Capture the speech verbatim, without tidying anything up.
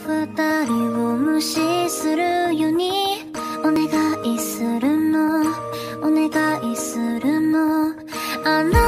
二人を無視するようにお願いするのお願いするのあな